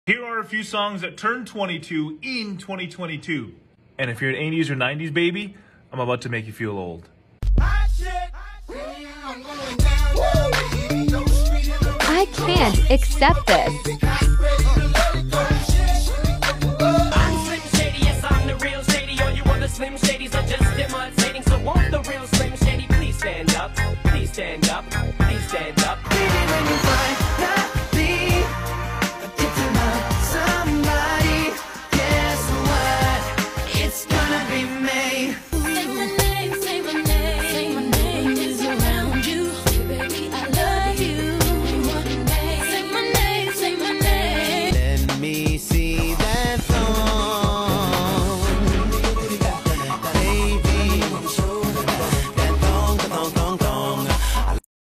Here are a few songs that turned 22 in 2022. And if you're an 80s or 90s baby, I'm about to make you feel old. I can't accept this.